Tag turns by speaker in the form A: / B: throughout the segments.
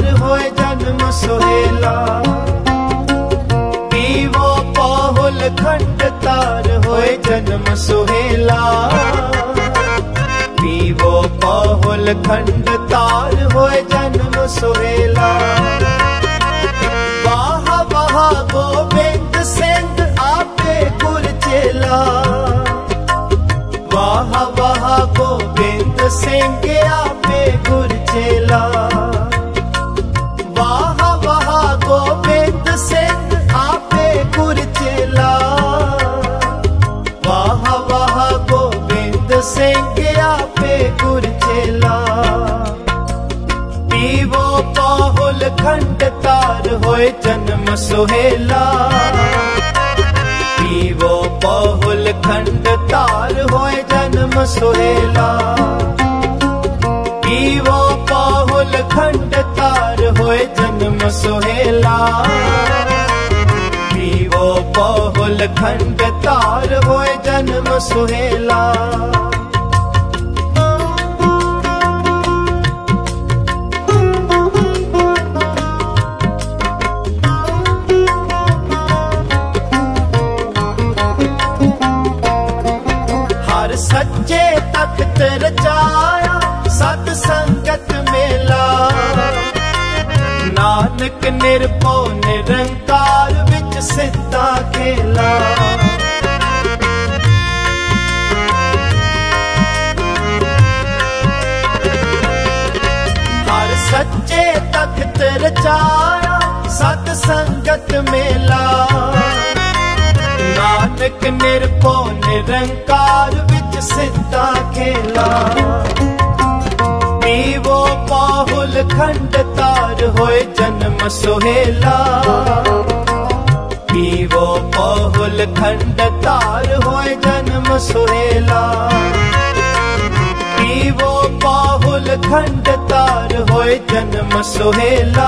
A: तार होए जन्म सोहेला। पीवो पाहुल खंड तार होए जन्म सोहेला। पीवो पाहुल खंड तार होए जन्म सोहेला। वाह वाह गोबिंद सिंह आपे गुर चेला। वाह वाह गोबिंद सिंह आपे गुर चेला। वाह वाह गोबिंद सिंह आपे गुर चेला। वाह वाह गोबिंद सिंह आपे गुर चेला। पीवो पाहुल खंड तार होए जन्म सोहेला। पीवो पाहुल खंड तार होए जन्म सोहेला। पीवो पाहुल खंड तार होए जन्म सोहेला। पीवो पाहुल खंड तार होए जन्म सोहेला। सच्चे तख्त रचाया सत संगत मेला। नानक निरभौ निरंकार विच सिद्धा खेला। हर सच्चे तख्त रचाया सत संगत मेला। नानक निरभौ निरंकार विच सिद्धा खेला। पीवो पाहुल खंड तार होए जन्म सोहेला। पीवो पाहुल खंड तार होए जन्म सोहेला। पीवो पाहुल खंड तार होए जन्म सोहेला।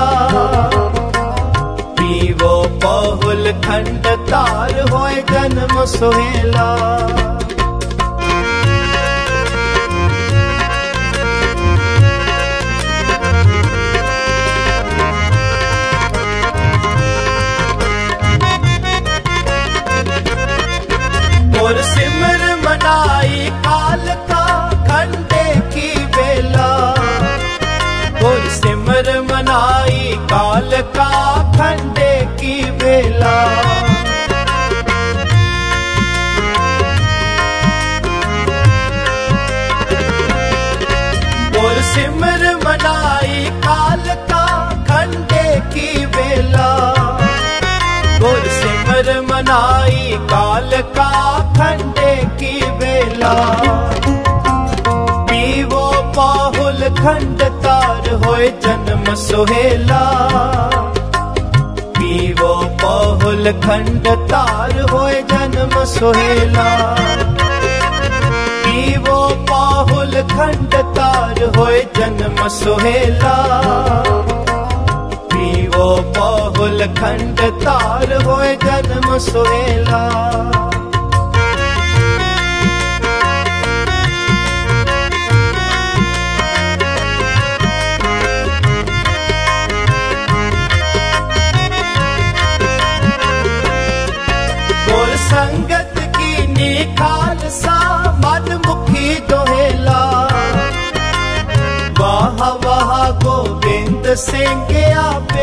A: पीवो पाहुल खंड तार होए जन्म सोहेला। और सिमर मनाई काल का खंडे की बेला। और सिमर मनाई काल का खंडे की बेला। और सिमर मनाई काल का खंडे की बेला। और सिमर मनाई काल का खंडे की बेला। पीवो पाहुल खंड तार होए जन्म सोहेला। पीवो पाहुल खंड तार होए जन्म सोहेला। पीवो पाहुल खंड तार होए जन्म सोहेला। पीवो पाहुल खंड तार होए जन्म सोहेला। और संगत की नी खालसा मन मुखी दोहेला। वाह वाह गोबिंद सिंह आप